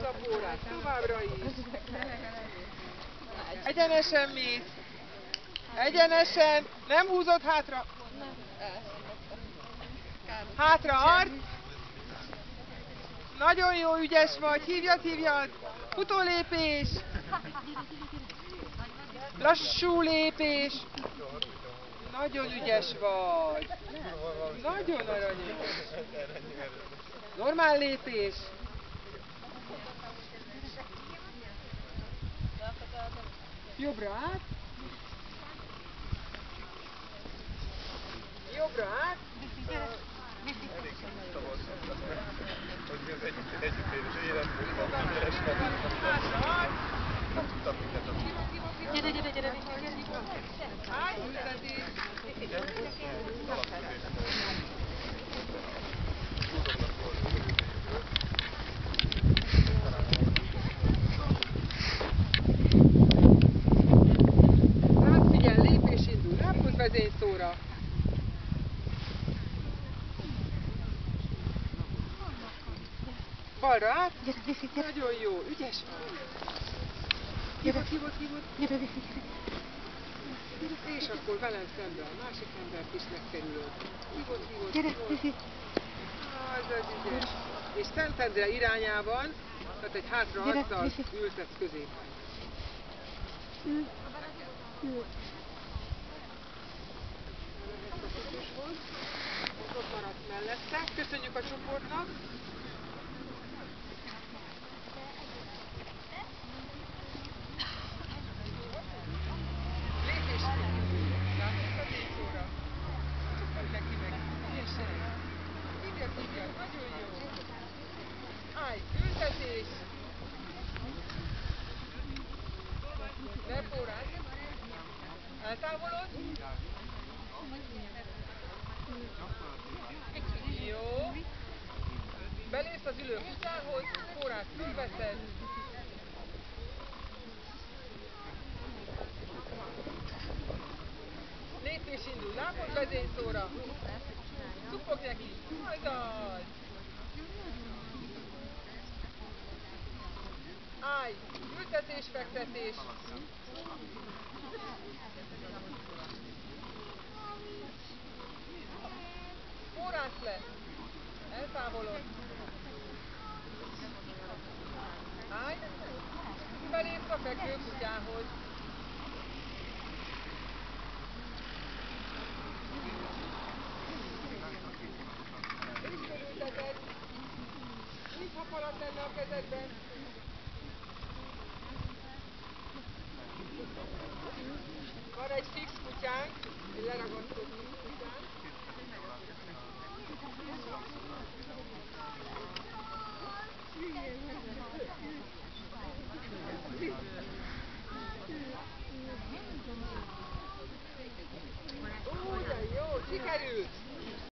a pórát, továbbra is. Egyenesen mész. Egyenesen. Nem húzod hátra. Hátra arc. Nagyon jó, ügyes vagy. Hívjad. Futólépés. Lassú lépés. Nagyon ügyes vagy. Nagyon aranyos. Normál lépés. Jobbra át. Jobbra át. Gyere. Állj, ültetés. Figyelj, lépés indul. Lábhoz vezényszóra. Balra át. Nagyon jó, ügyes vagy. Hívod. Gyere, Vifi, gyere. És akkor velem szemben a másik embert is megkerülöd. Hívod. Gyere, Vifi. Az ügyes. És Szentendre irányában, tehát egy hátra arccal ültetsz középen. Ül. Ott maradsz mellette. Köszönjük a csoportnak. Lépés. Látod a tészóra? Csak neki meg. Hívjad. Nagyon jó. Állj, ültetés. Lepórát. Eltávolod. Jó. Belépsz az ülő kutyához, pórát fölveszed. Lépés indul, lábod vezényszóra. Szupog neki. Azaz. Állj, ültetés, fektetés. Pórász le. Eltávolod. Állj. Belépsz a fekvő kutyához. És fölülteted. Mintha falat lenne a kezedben. Van egy fix kutyánk, egy leragasztó